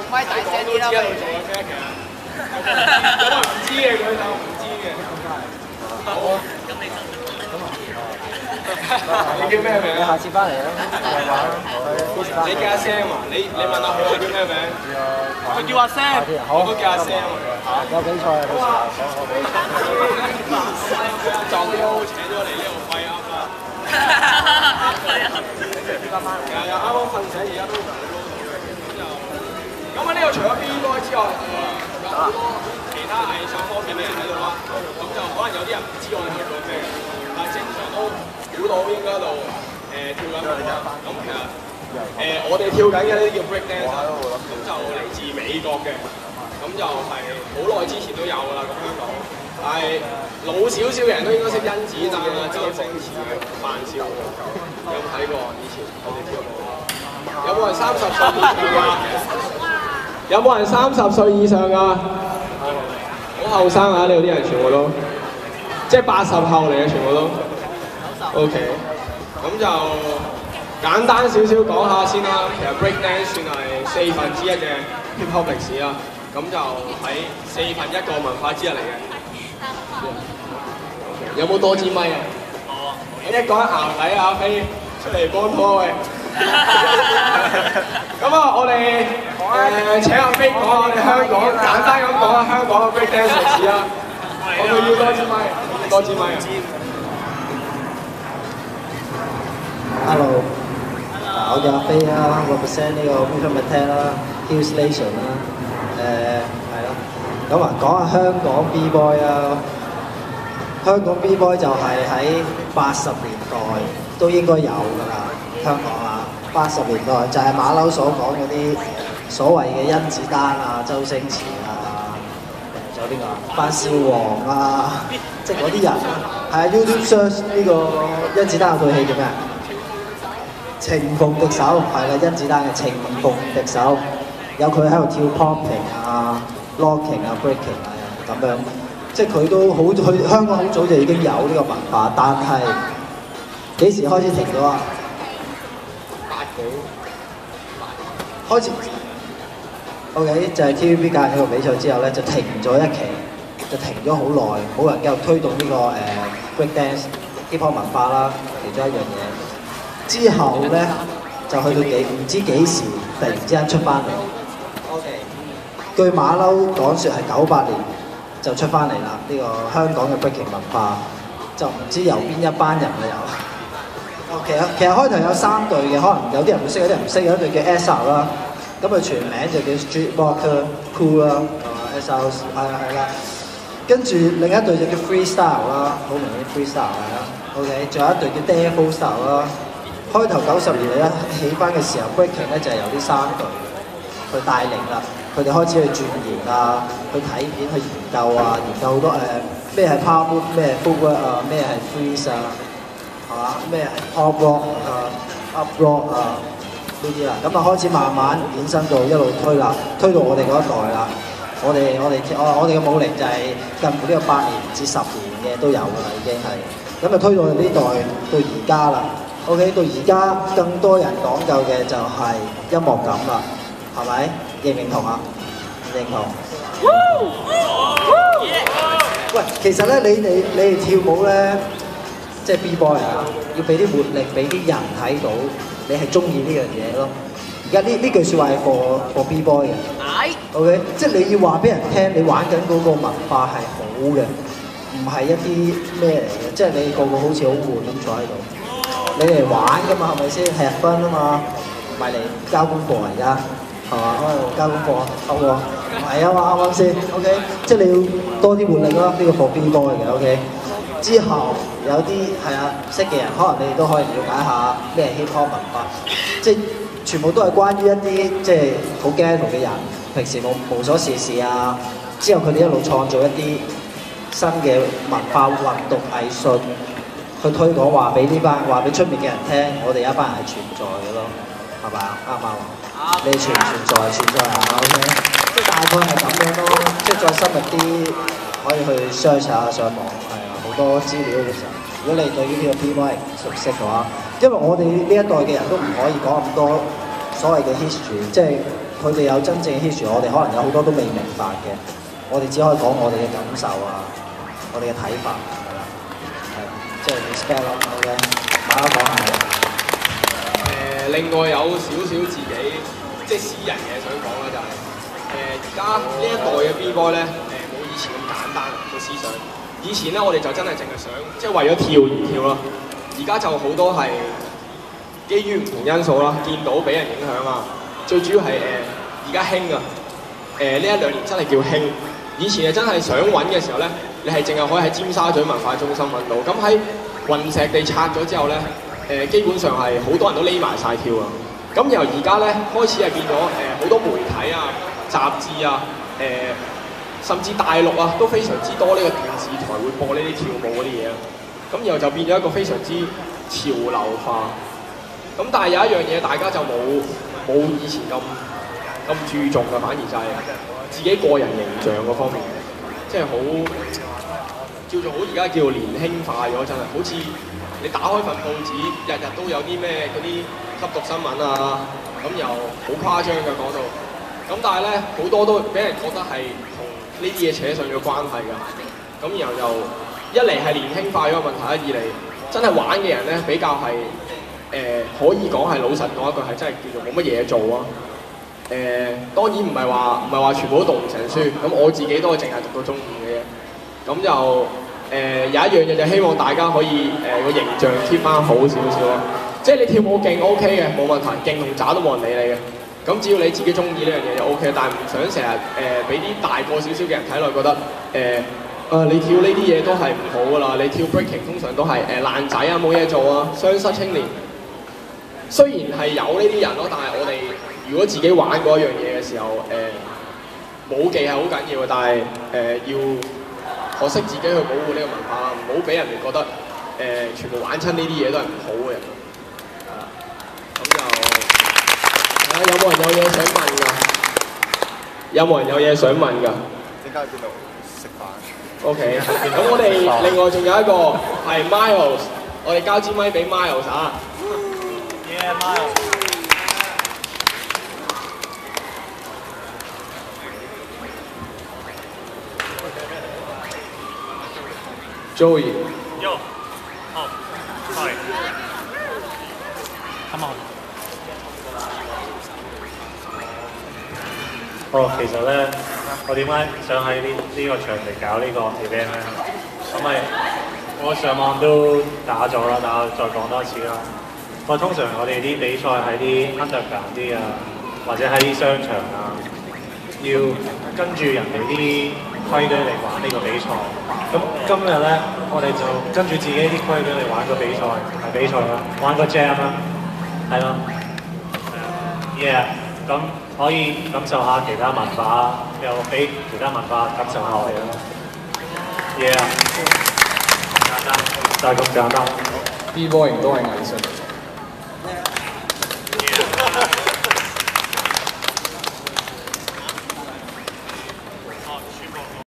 喂，大聲啲啦！ 知喺度做緊咩其實？有冇人唔知嘅舉手？唔知嘅。好啊。咁你叫咩名？ 你下次翻嚟啦，再玩啦。 你叫阿 Sam 啊？你問阿我叫咩名？佢叫阿 Sam，我都叫阿 Sam 啊。 有比賽啊，到時候講我比賽。 撞到請咗嚟呢度貴啱啦。又啱啱瞓醒，而家都唔係撈到嘅。咁喺呢度除咗 B boy 之外，有好多其他藝術方面嘅人喺度啦。咁就可能有啲人唔知我哋喺度做咩，但係正常都估到應該喺度跳緊舞啦。咁其實我哋跳緊嘅呢啲叫 break dance，咁就嚟自美國嘅，咁就係好耐之前都有㗎啦。咁香港，但係老少少嘅人都應該識甄子丹啊、周星馳嘅范少，有冇睇過以前我哋跳舞？有冇人30歲以上㗎？有冇人30歲以上㗎？好後生啊！呢度啲人全部都，即係80後嚟嘅，全部都。OK， 咁就簡單少少講下先啦。其實 break dance 算係1/4嘅 hip hop 歷史啦。咁就喺1/4個文化之一嚟嘅。有冇多支咪啊？冇啊！一講淆底啊，飛出嚟幫拖喂！咁啊，我哋請阿飛講下我哋香港，簡單咁講下香港嘅 break dance 歷史啦。我哋要多支咪，多支咪啊！ Hello， 我叫阿飛啦，represent 呢個 Movement Attack 啦 ，Hill Station 啦，係咯。咁啊，講下香港 B-boy 啊，香港 B-boy 就係喺80年代都應該有㗎啦，香港啊，80年代就係馬騮所講嗰啲所謂嘅甄子丹啊、周星馳啊，仲有邊個啊？范少皇啊，即係嗰啲人啊，係啊 YouTube search 呢個甄子丹有套戲叫咩啊？情逢敵手係啦，甄子丹嘅情逢敵手，有佢喺度跳 popping 啊、locking 啊、breaking 啊咁樣，即係佢都好，佢香港好早就已經有呢個文化，但係幾時開始停咗啊？80開始 ，OK 就係 TVB 搞完呢個比賽之後咧，就停咗一期，就停咗好耐，冇人繼續推動呢個break dance hip hop 文化啦，其中一樣嘢。之後咧就去到唔知幾時，突然之間出翻嚟。OK， 據馬騮講説係98年就出翻嚟啦。呢個香港嘅 breaking 文化就唔知由邊一班人嚟有。其實開頭有3隊嘅，可能有啲人會識，有啲人唔識。有一隊叫 SR 啦，咁佢全名就叫 Street Rocker Crew 啦，SR 係啦。跟住另一隊就叫 Freestyle 啦，好明顯 Freestyle 係啦。OK， 仲有一隊叫 Devil Style 啦。開頭90年代起翻嘅時候 ，breaking 咧就係由呢3隊去帶領啦。佢哋開始去鑽研啊，去睇片，去研究啊，研究好多咩係 power move， 咩係 footwork 啊，咩係 freeze 啊，係嘛？咩係 pop rock 啊、up rock 啊呢啲啦。咁啊開始慢慢衍生到一路推啦，推到我哋嗰一代啦。我哋嘅舞齡就係近乎呢個8年至10年嘅都有㗎啦，已經係。咁啊推到我哋呢代到而家啦。OK， 到而家更多人講究嘅就係音樂感啦，係咪？認唔認同啊？認同。喂，其實咧，你哋跳舞咧，即係 B-boy 啊，要俾啲活力，俾啲人睇到，你係中意呢樣嘢咯。而家呢句説話係 for B-boy 嘅。OK， 即係你要話俾人聽，你玩緊嗰個文化係好嘅，唔係一啲咩嚟嘅，即係你個個好似好悶咁坐喺度。你嚟玩㗎嘛，係咪先？係分啊嘛，唔係嚟交功課而家，係嘛？交功課好喎，唔係啊嘛，啱啱先 ？OK， 即係你要多啲活力咯，呢個 for B-boy 嘅 OK。之後有啲係啊唔識嘅人，可能你哋都可以了解下咩係 hip hop 文化，即係全部都係關於一啲即係好 ghetto 嘅人，平時無所事事啊。之後佢哋一路創造一啲新嘅文化運動藝術。去推廣話俾出面嘅人聽，我哋一班人係存在嘅咯，係咪啊？啱唔啱啊？你存在啊 ？OK， 即係大概係咁樣咯。即係再深入啲，可以去 search 下上網，係啊，好多資料嘅時候。如果你對於呢個 B-boy 熟悉嘅話，因為我哋呢一代嘅人都唔可以講咁多所謂嘅 history， 即係佢哋有真正嘅 history， 我哋可能有好多都未明白嘅，我哋只可以講我哋嘅感受啊，我哋嘅睇法係啦，係即係 respect 咯 ，OK， 馬講下。 另外有少少自己即係私人嘅想講啦，就係而家呢一代嘅 B-boy 咧冇以前咁簡單個思想。以前咧我哋就真係淨係想即係為咗跳而跳咯，而家就好多係基於唔同因素啦，見到俾人影響啊。最主要係而家興啊，呢一兩年真係叫興。以前係真係想揾嘅時候咧，你係淨係可以喺尖沙咀文化中心揾到。咁喺雲石地拆咗之後咧。基本上係好多人都匿埋晒跳啊！咁由而家咧開始係變咗好多媒體啊、雜誌啊、甚至大陸啊都非常之多呢個電視台會播呢啲跳舞嗰啲嘢啊！咁然後就變咗一個非常之潮流化。咁但係有一樣嘢大家就冇以前咁注重嘅，反而就係自己個人形象嗰方面，即係好叫做好而家叫做年輕化咗，真係好似。你打開份報紙，日日都有啲咩嗰啲吸毒新聞啊，咁又好誇張嘅講到，咁但係咧好多都俾人覺得係同呢啲嘢扯上咗關係㗎，咁然後又一嚟係年輕化咗個問題，二嚟真係玩嘅人咧比較係可以講係老實講一句係真係叫做冇乜嘢做啊，當然唔係話全部都讀唔成書，咁我自己都係淨係讀到中五嘅啫，咁就。有一樣嘢就希望大家可以個形象 keep 翻好少少咯，即係你跳舞勁 OK 嘅冇問題，勁同渣都冇人理你嘅。咁只要你自己中意呢樣嘢就 OK， 但係唔想成日俾啲大個少少嘅人睇落覺得你跳呢啲嘢都係唔好噶啦，你跳 breaking 通常都係爛仔啊冇嘢做啊，雙失青年。雖然係有呢啲人咯，但係我哋如果自己玩嗰一樣嘢嘅時候舞技係好緊要嘅，但係要。學識自己去保護呢個文化啦，唔好俾人哋覺得全部玩親呢啲嘢都係唔好嘅人。咁就有冇人有嘢想問㗎？有冇人有嘢想問㗎？點解去邊度食飯 ？OK， 咁我哋另外仲有一個係 Miles， 我哋交支咪俾 Miles 啊。Yeah, Miles。Joey。Yo。Oh。Sorry。Come on。 其實咧，我點解想喺呢個場地搞呢個 event 咧？咁咪我上網都打咗啦，再講多次啦。通常我哋啲比賽喺啲 underground 啲啊，或者喺啲商場啊，要跟住人哋啲規矩嚟玩呢個比賽。咁今日咧，我哋就跟住自己啲規矩嚟玩個比賽，唔係比賽啦，玩個 jam 啦，係咯 ，yeah， 咁可以感受下其他文化，又俾其他文化感受下我哋咯 ，yeah， 簡單，就係咁簡單。 B-boy 都係藝術。